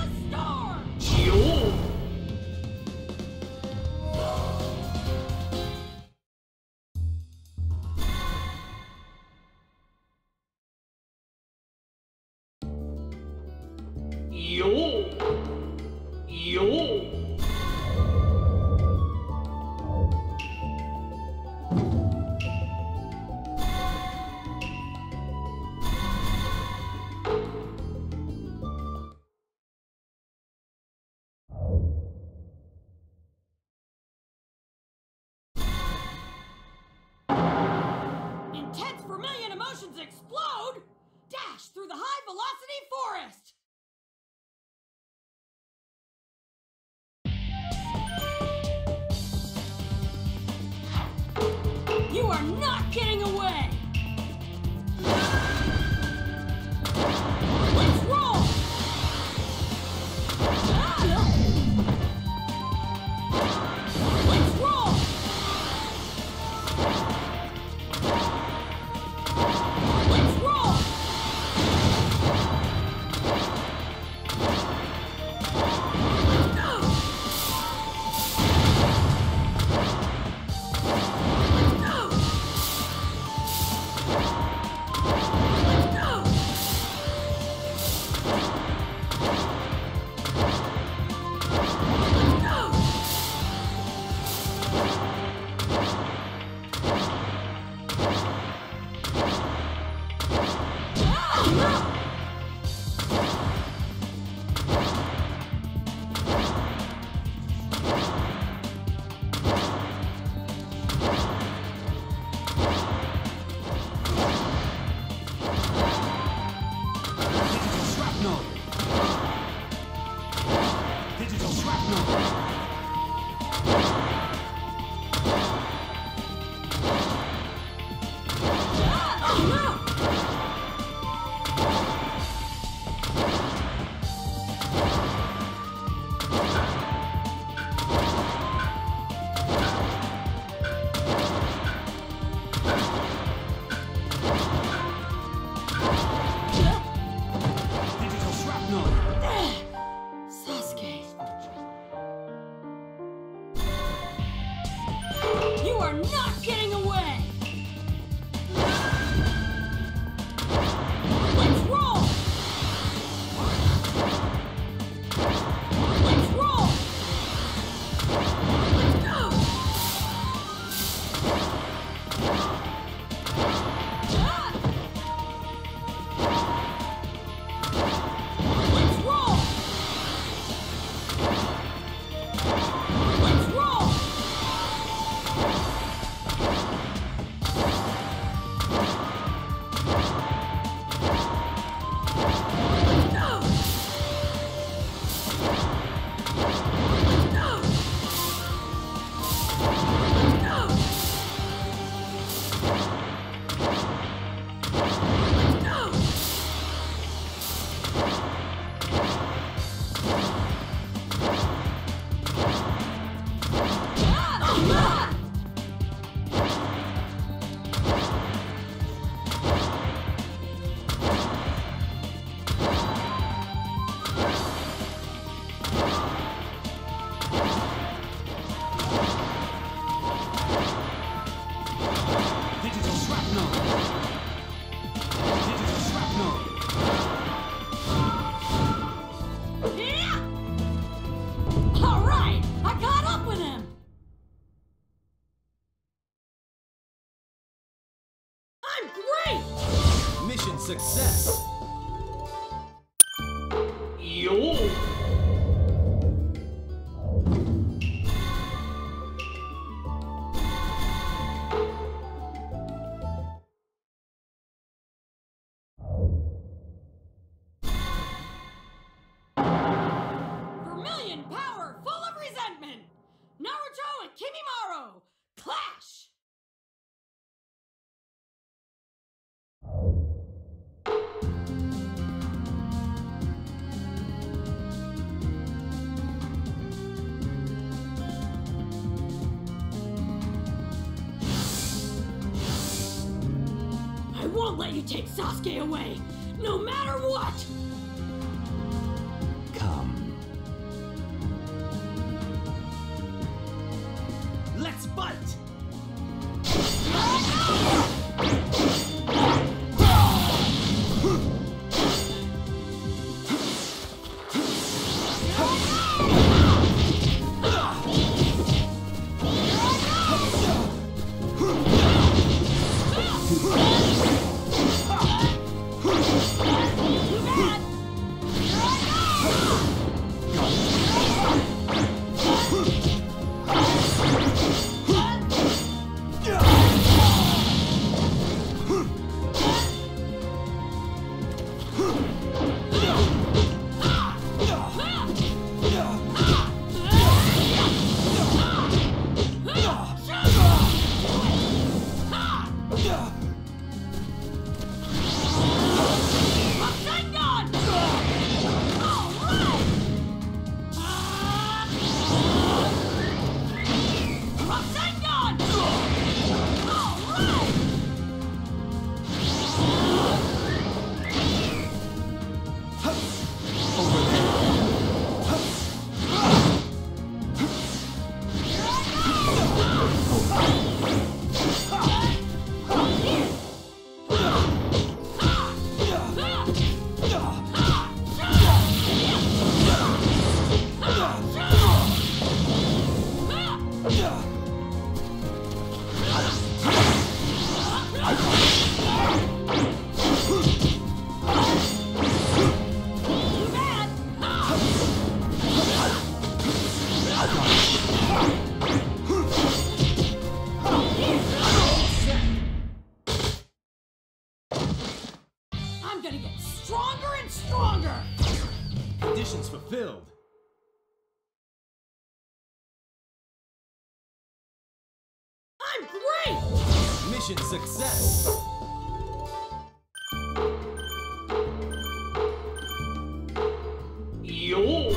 Intense vermilion emotions explode! Dash through the high-velocity forest! You are not getting away! Let's roll! Let's roll! Let's roll! You are not getting away! Let's roll! Let's roll! Let's go! Let's roll! Let's roll! Mission success! Yo! Vermilion power full of resentment! Naruto and Kimimaro! Clash! I won't let you take Sasuke away, no matter what! Come. stronger and stronger! Conditions fulfilled. I'm great! Mission success. Yo!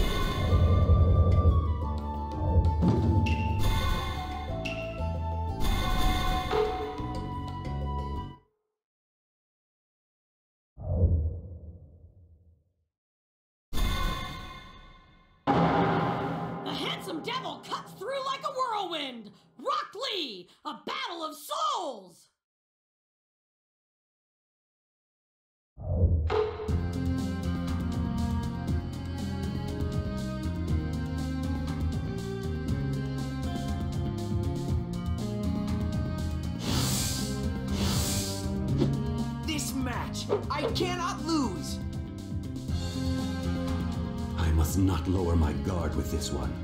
The handsome devil cuts through like a whirlwind! Rock Lee! A battle of souls! This match, I cannot lose! I must not lower my guard with this one.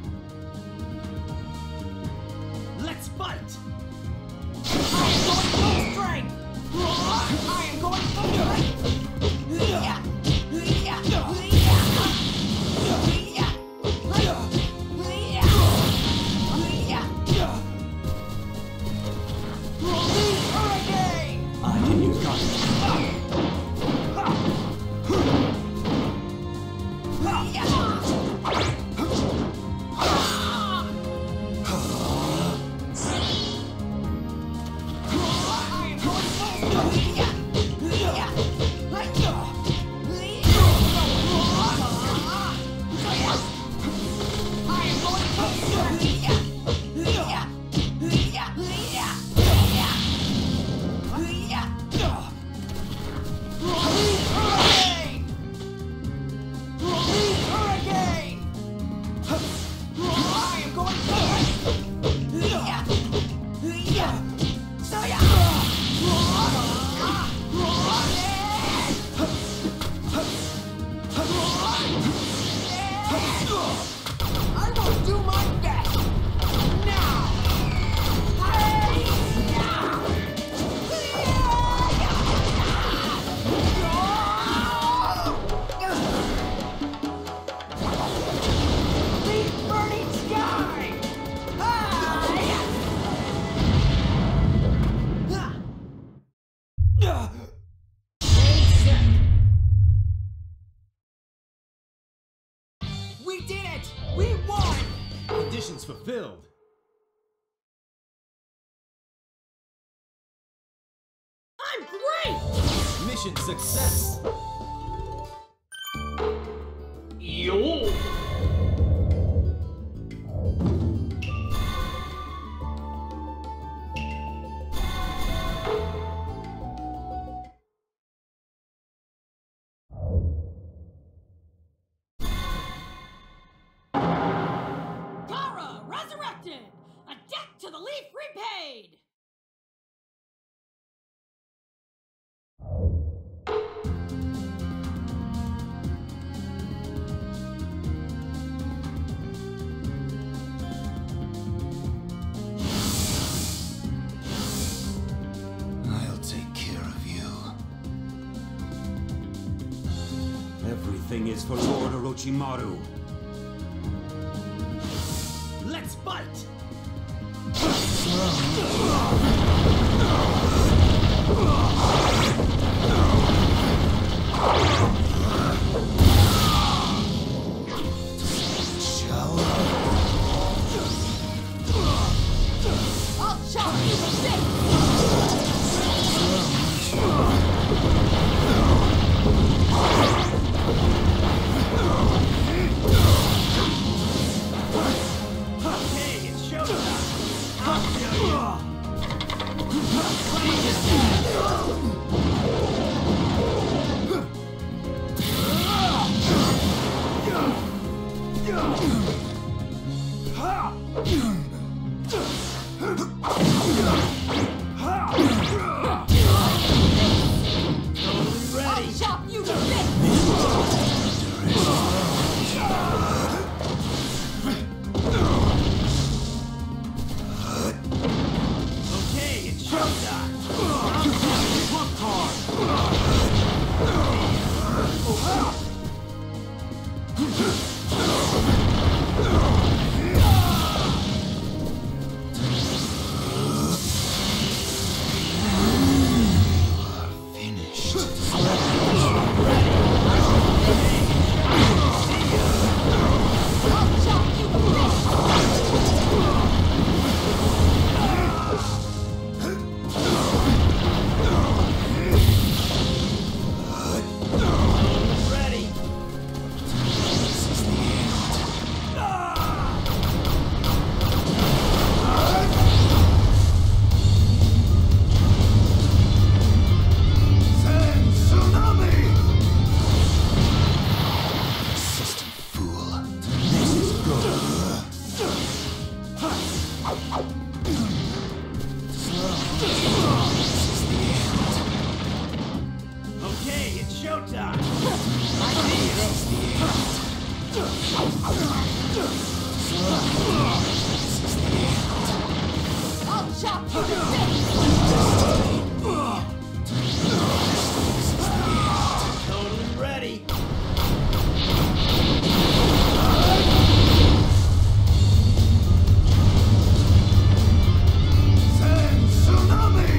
Let's fight. I am going full strength! I am going full strength! I can use guidance. I will do my best! Now! The burning sky! We did it! We won! Conditions fulfilled. I'm great! Mission success. Yo! Kara resurrected! A debt to the Leaf repaid! I'll take care of you. Everything is for Lord Orochimaru. Let's fight. I'll chop you to bits! Hey, it's showtime. I'll kill you. I'll chop you to bits! Totally ready. Send tsunami!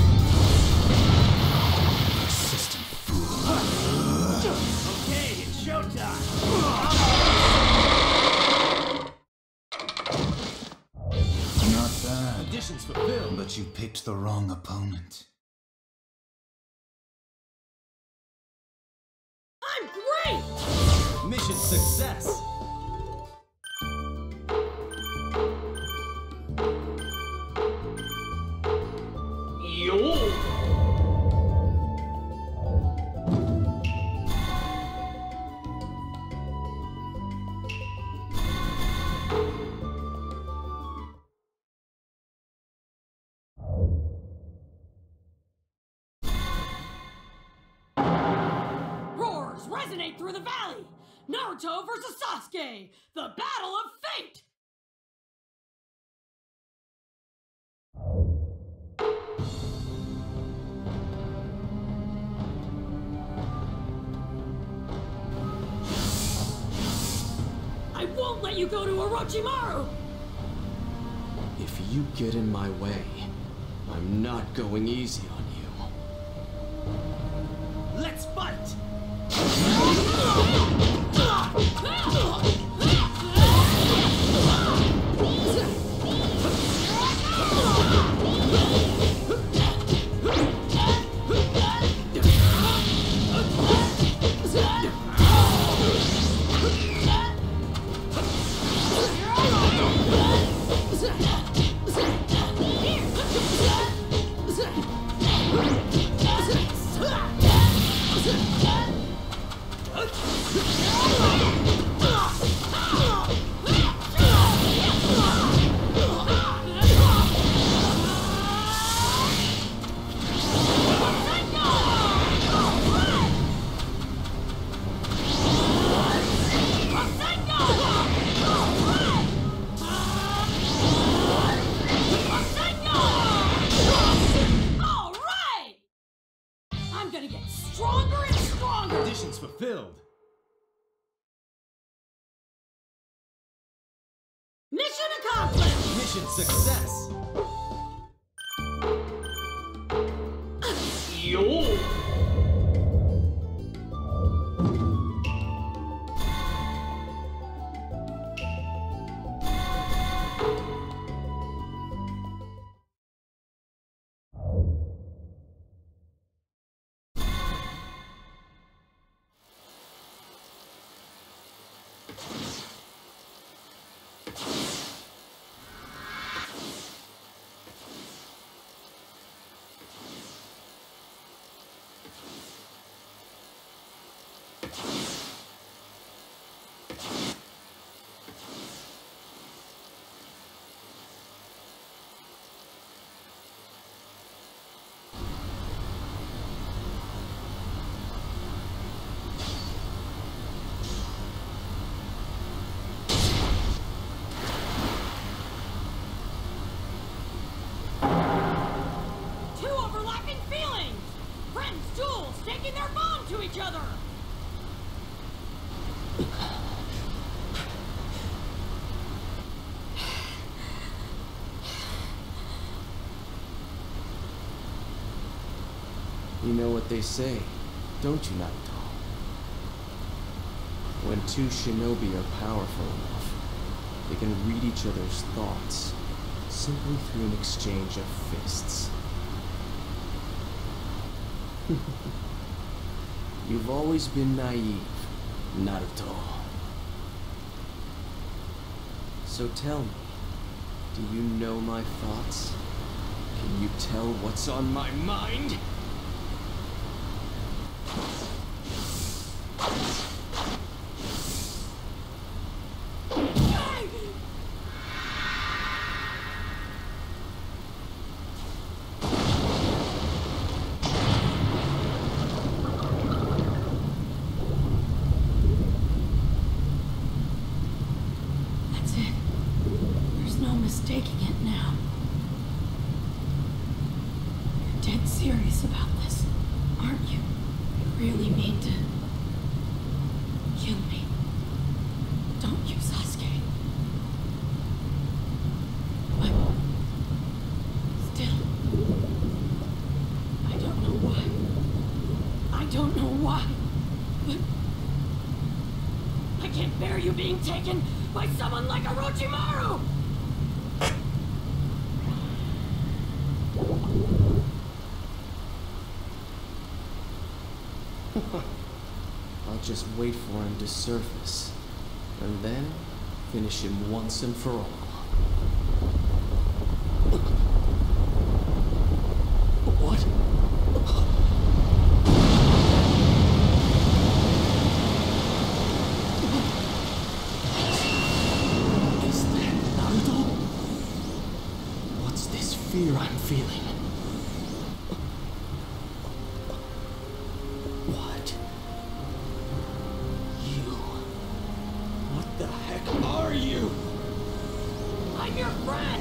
Okay, it's showtime. Not bad, Conditions fulfilled. but you picked the wrong opponent. I'm great! Mission success. Yo! Roars resonate through the valley! Naruto versus Sasuke! The battle of fate! I won't let you go to Orochimaru! If you get in my way, I'm not going easy on you. Let's fight. All right! I'm gonna get stronger and stronger! Conditions fulfilled. Mission accomplished! Mission success. Yo! Two overlapping feelings! Friends duels taking their bond to each other! You know what they say, don't you, Naruto? When two shinobi are powerful enough, they can read each other's thoughts simply through an exchange of fists. You've always been naive, Naruto. So tell me, do you know my thoughts? Can you tell what's on my mind? mistaking it now. You're dead serious about this, aren't you? You really mean to kill me, don't you, Sasuke? But still, I don't know why. I don't know why, but I can't bear you being taken by someone like Orochimaru! I'll just wait for him to surface, and then finish him once and for all. What? Is that Naruto? What's this fear I'm feeling? What? You? What the heck are you? I'm your friend!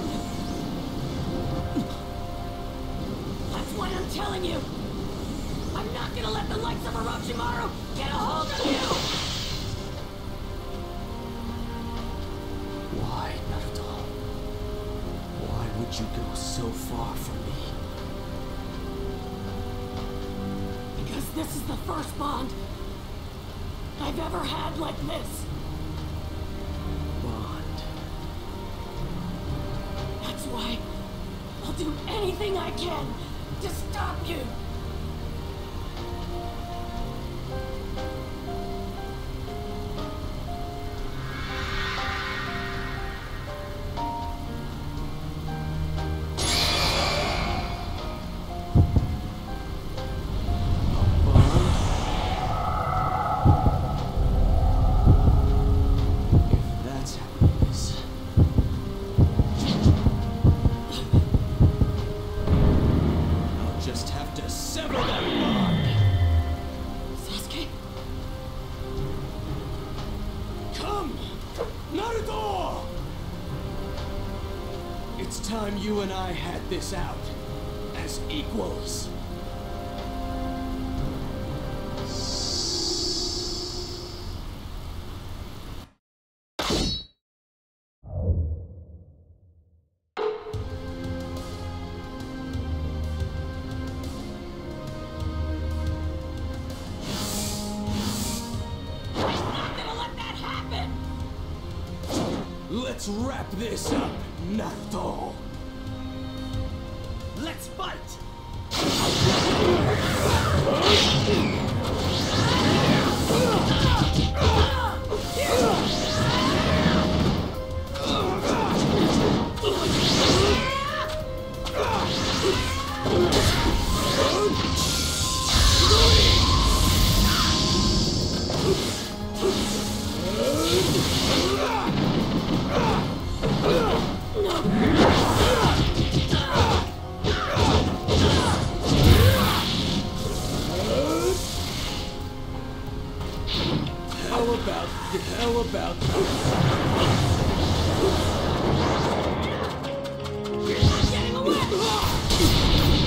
That's what I'm telling you! I'm not gonna let the likes of Orochimaru get a hold of you! Why, Naruto? Why would you go so far from me? Because this is the first bond I've ever had like this. Bond. That's why I'll do anything I can to stop you. If that's how it is. I'll just have to sever that bond. Sasuke? Come! Naruto! It's time you and I had this out. As equals. I'm not gonna let that happen! Let's wrap this up, Naruto. Let's fight! How about You're not getting away!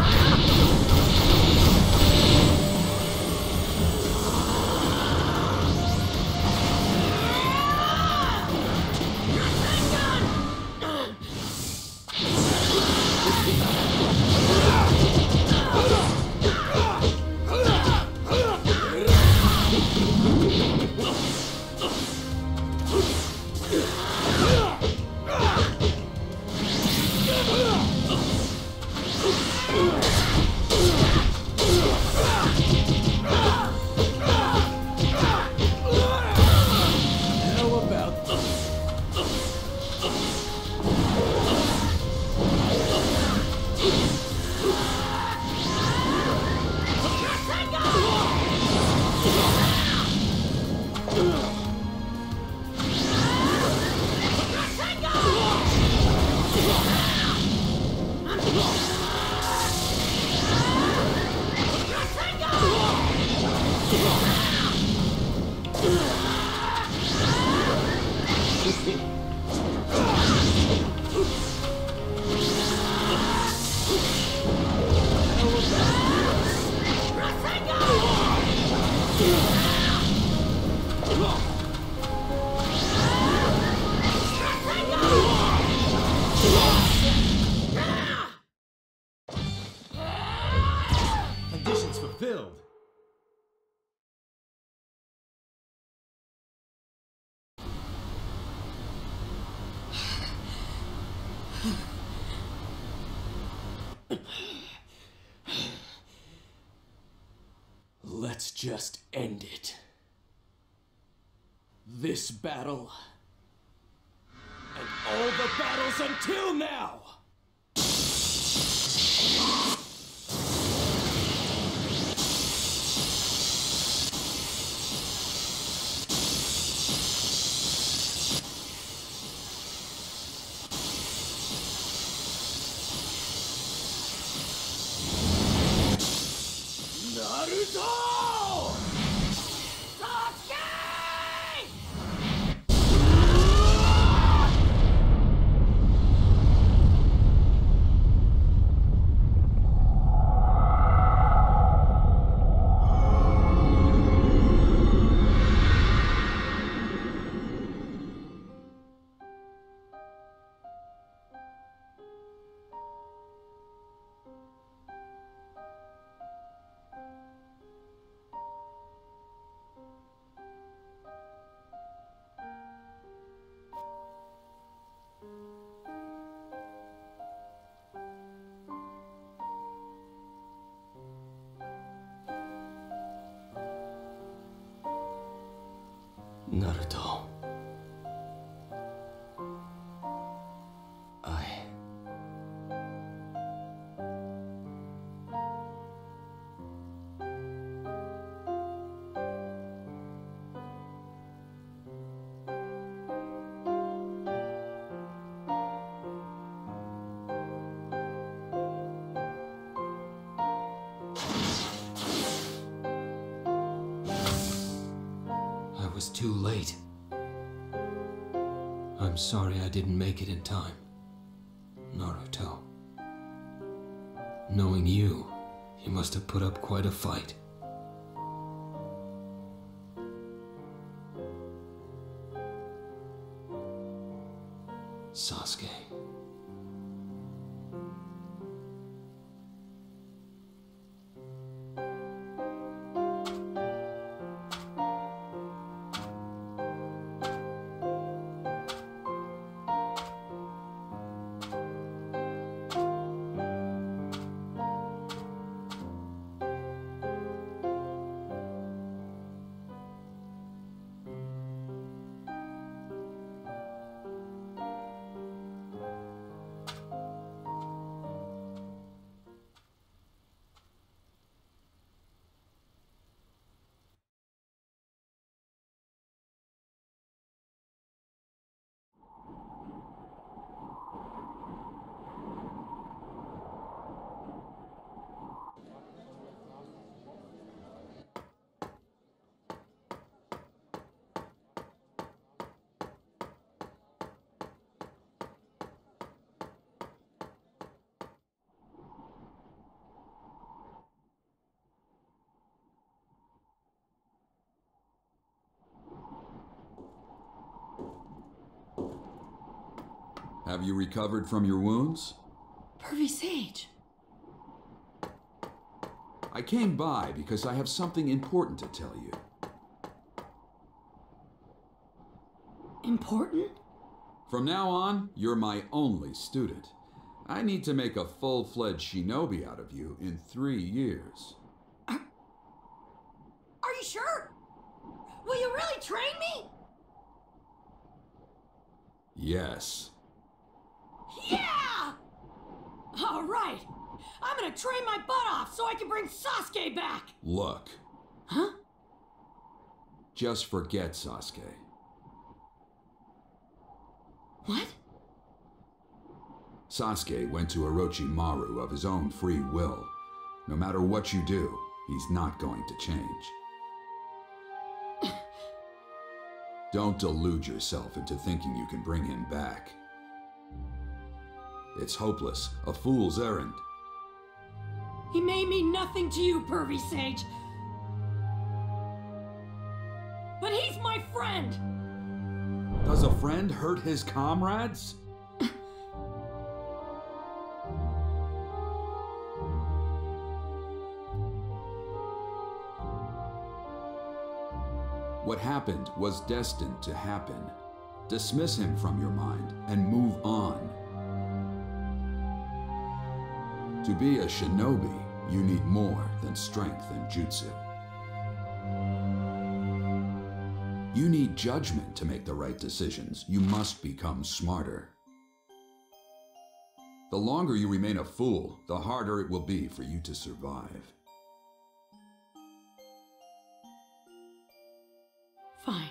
How about Conditions fulfilled. Let's just end it. This battle, and all the battles until now! Naruto! Sasuke! Naruto. I was too late. I'm sorry I didn't make it in time, Naruto. Knowing you must have put up quite a fight. Sasuke. Have you recovered from your wounds? Pervy Sage. I came by because I have something important to tell you. Important? From now on, you're my only student. I need to make a full-fledged shinobi out of you in 3 years. Are you sure? Will you really train me? Yes. Yeah! All right. I'm gonna train my butt off so I can bring Sasuke back. Look. Huh? Just forget Sasuke. What? Sasuke went to Orochimaru of his own free will. No matter what you do, he's not going to change. Don't delude yourself into thinking you can bring him back. It's hopeless, a fool's errand. He may mean nothing to you, Pervy Sage. friend! Does a friend hurt his comrades? What happened was destined to happen. Dismiss him from your mind and move on. To be a shinobi, you need more than strength and jutsu. You need judgment to make the right decisions. You must become smarter. The longer you remain a fool, the harder it will be for you to survive. Fine.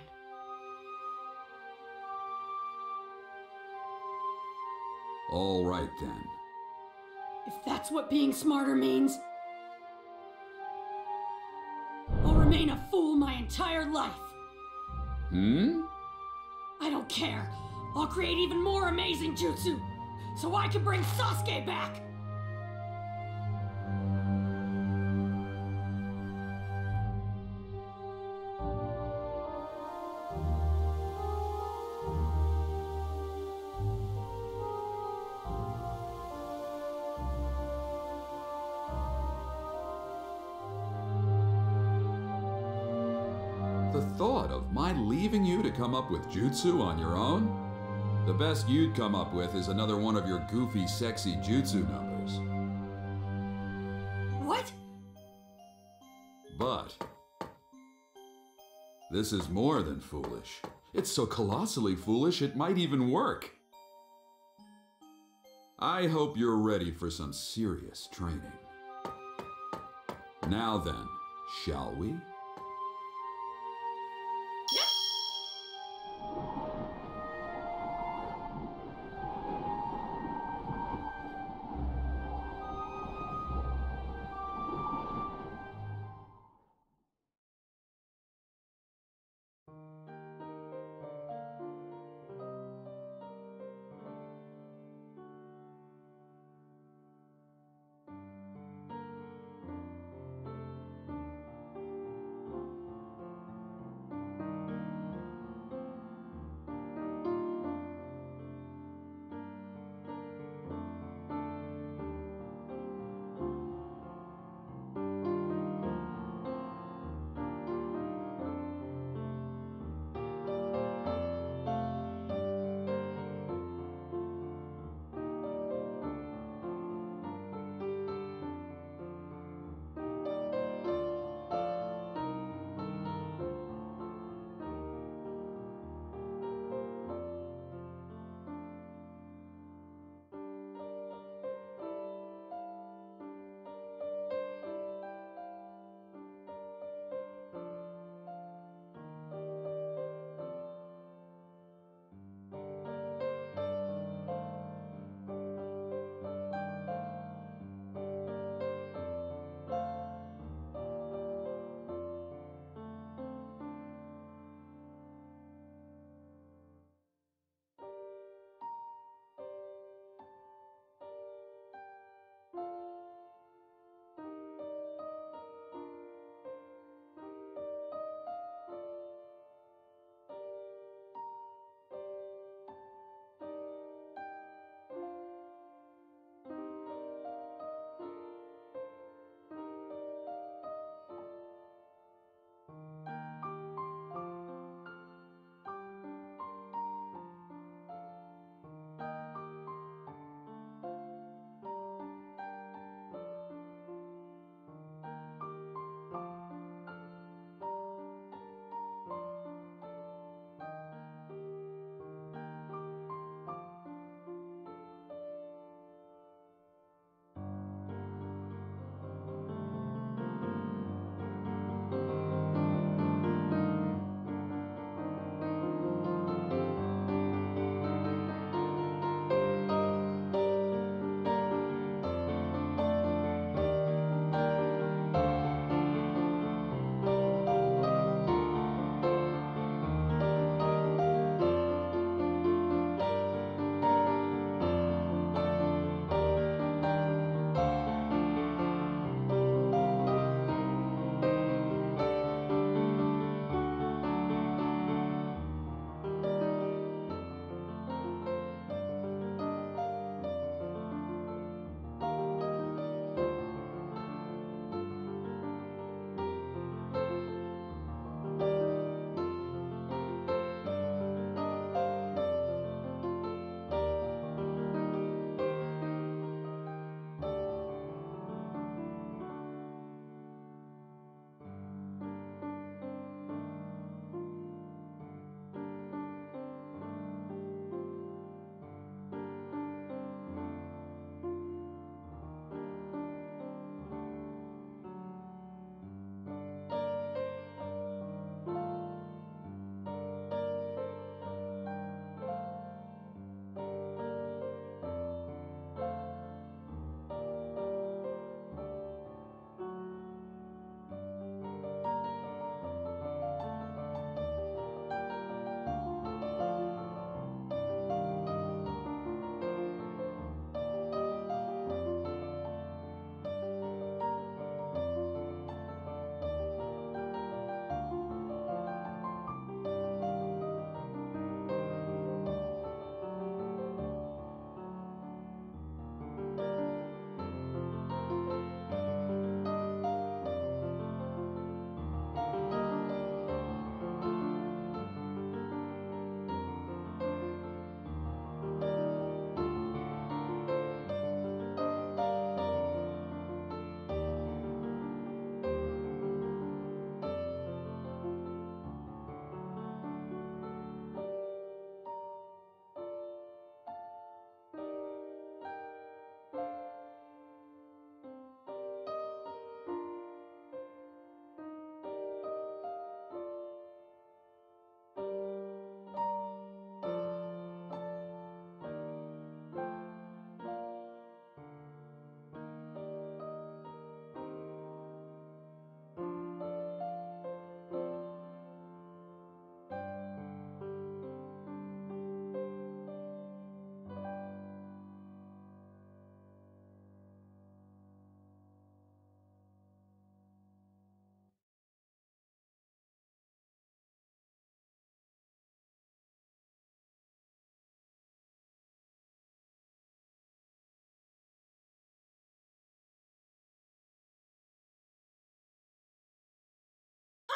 All right then. If that's what being smarter means, I'll remain a fool my entire life. I don't care. I'll create even more amazing jutsu, so I can bring Sasuke back! The thought of my leaving you to come up with jutsu on your own? The best you'd come up with is another one of your goofy, sexy jutsu numbers. What? But this is more than foolish. It's so colossally foolish it might even work. I hope you're ready for some serious training. Now then, shall we?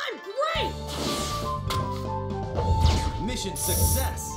I'm great! Mission success!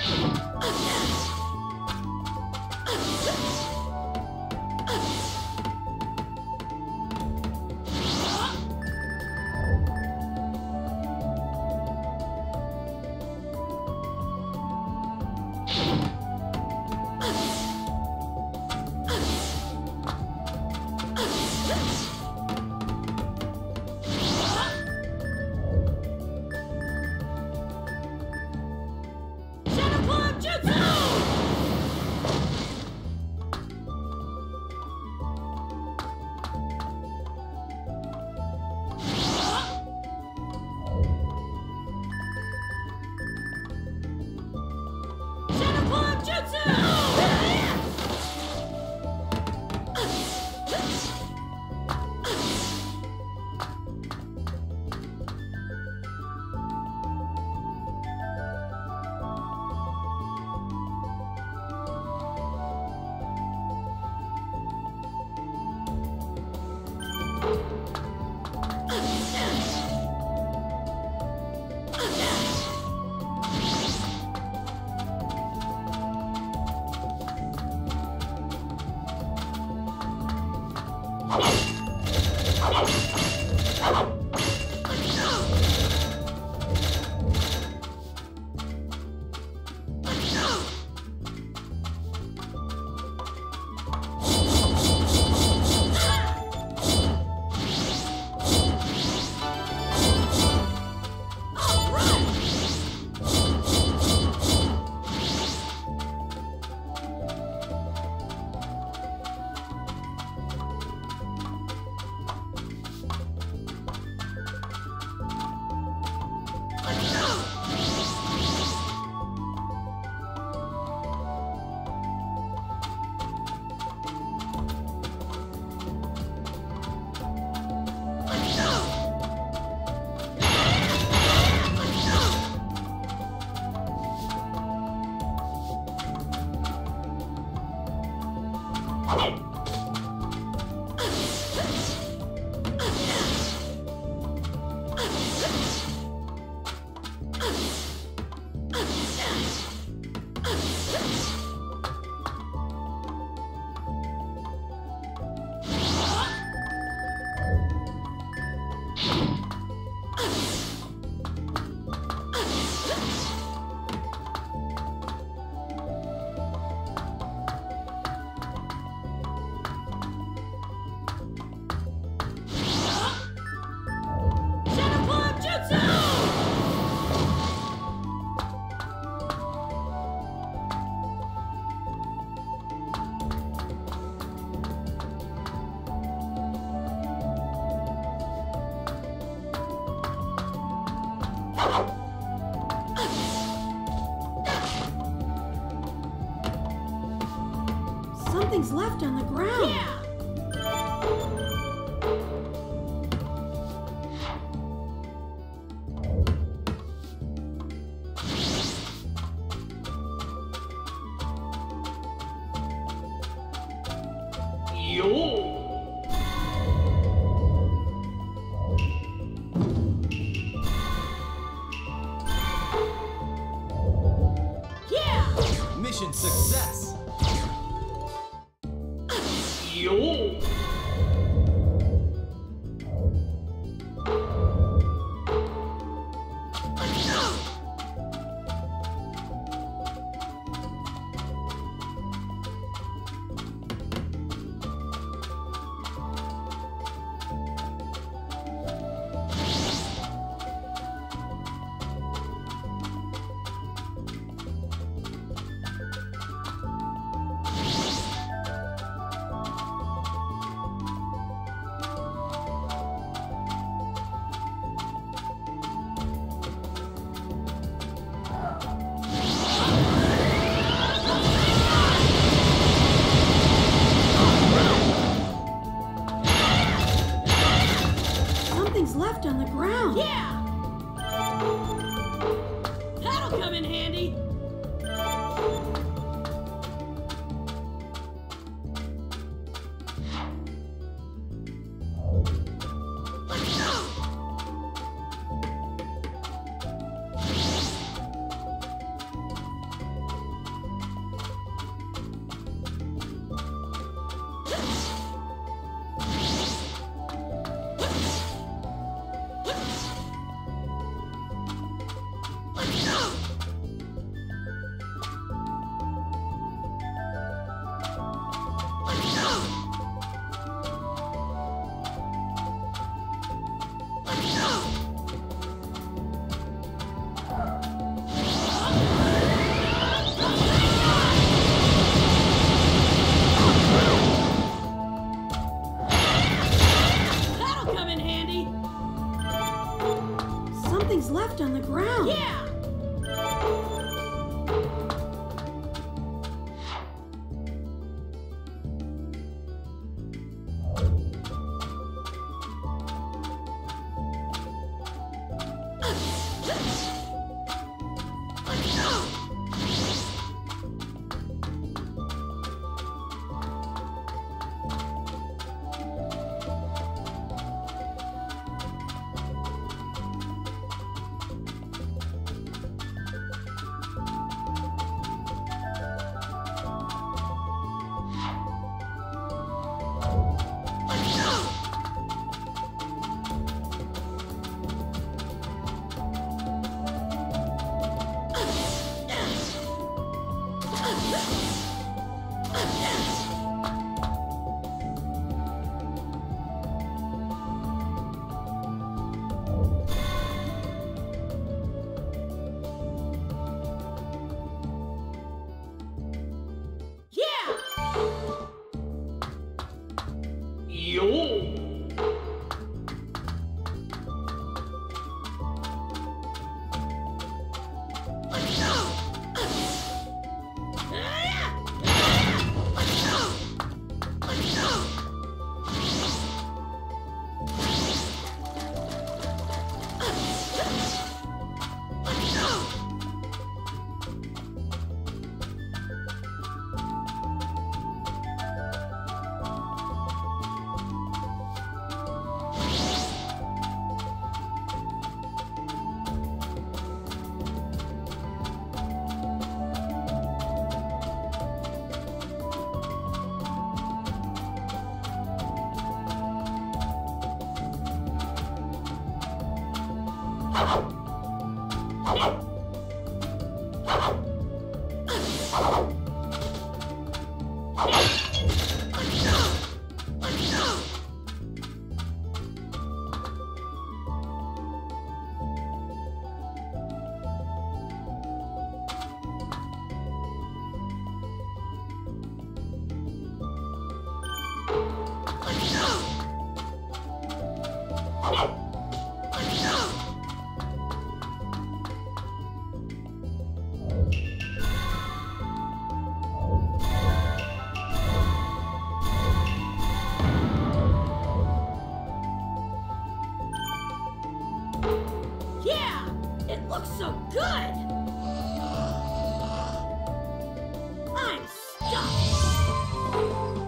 Something's left on the ground. Yeah! Mission success! よ Yeah! It looks so good! I'm stuck!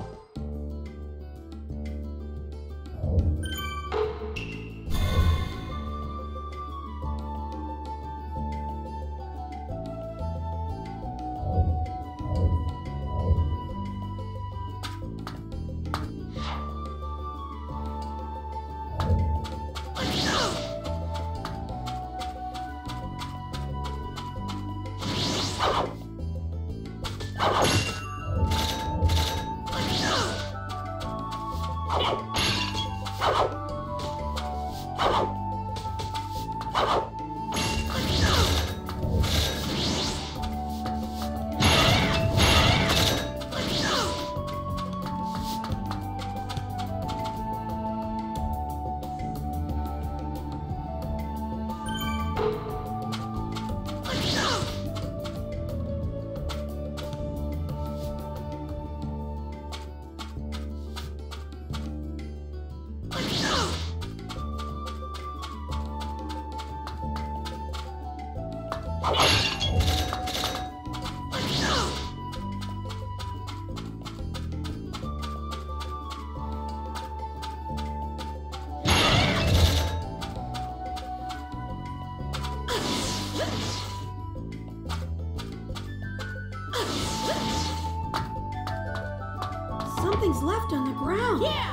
Something's left on the ground. Yeah!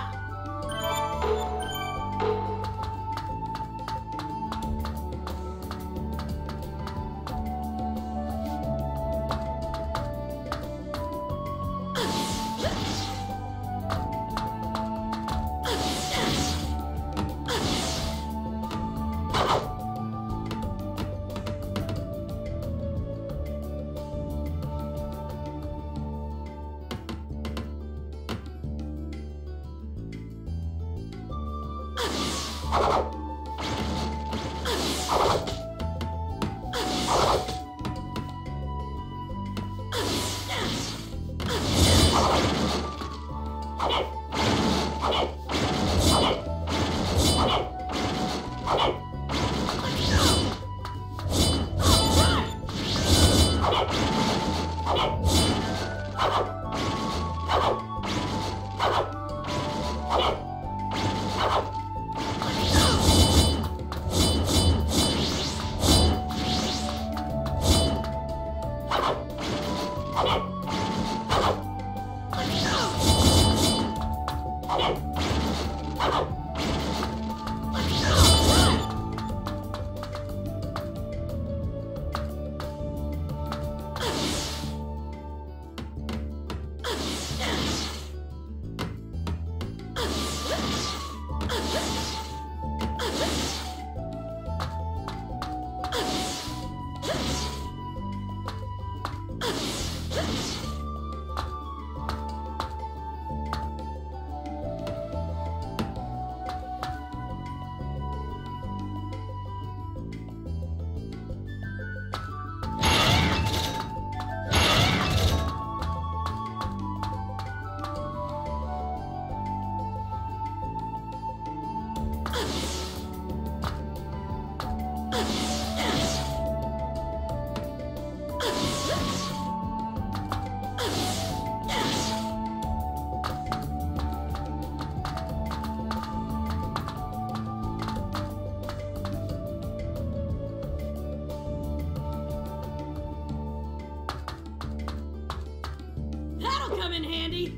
That'll come in handy.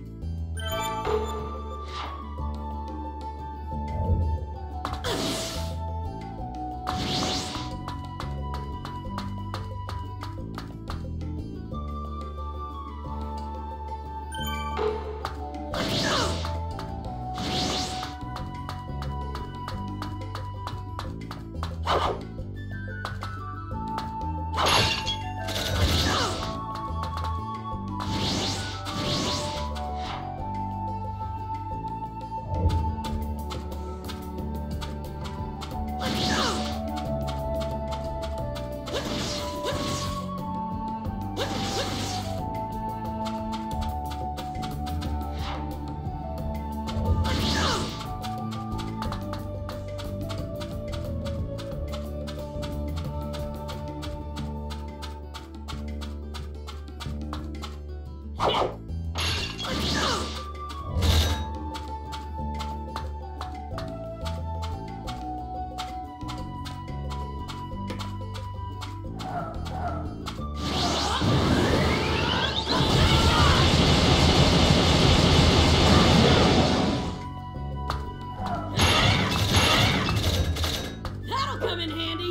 That'll come in handy.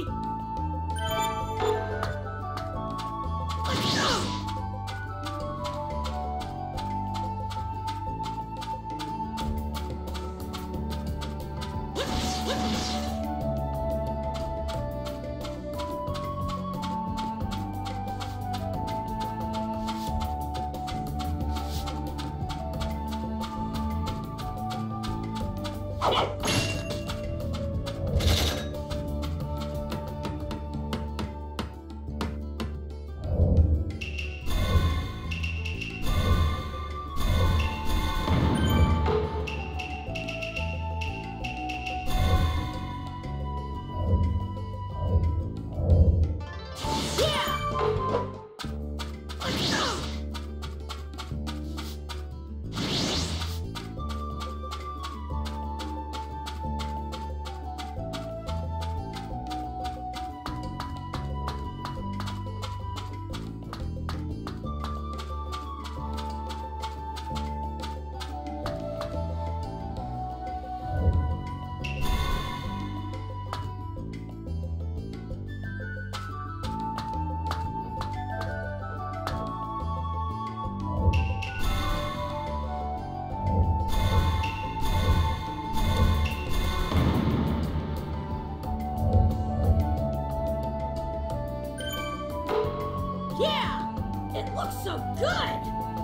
Yeah! It looks so good!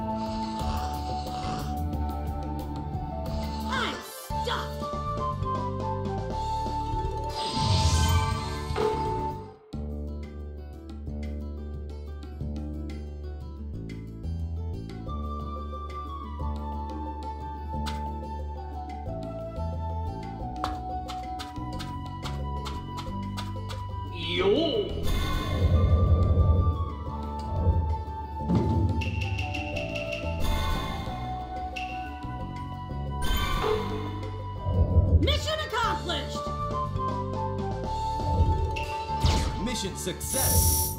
I'm stuffed! Yo! Mission accomplished! Mission success!